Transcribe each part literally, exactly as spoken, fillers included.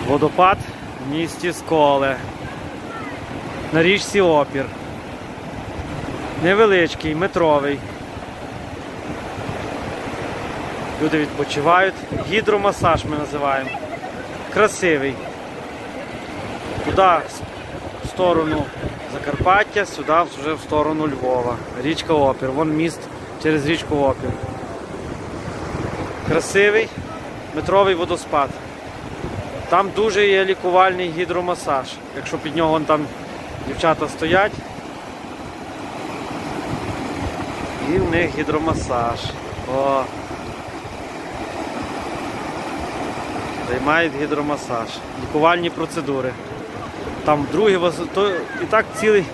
Водопад в місті Сколе. На річці Опір. Невеличкий, метровий. Люди відпочивають. Гідромасаж ми називаємо. Красивий. Туди в сторону Закарпаття, сюди вже в сторону Львова. Річка Опір. Вон міст через річку Опір. Красивий метровий водоспад. Там дуже є лікувальний гідромасаж. Якщо під нього вон там дівчата стоять. І в них гідромасаж. О! Займають гідромасаж. Лікувальні процедури. Там другий то і так цілий.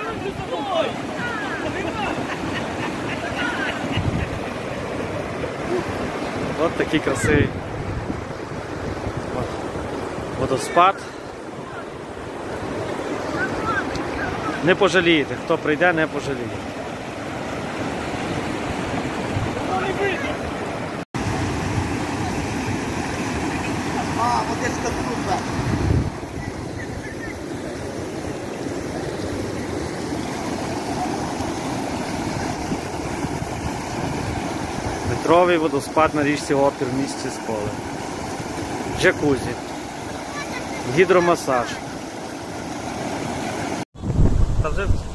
От такий красивий водоспад. Не пожалієте, хто прийде, не пожаліє. А, водичка трупа. Метровий водоспад на річці Опір в місті Сколе. Джакузі. Гідромасаж. Та вже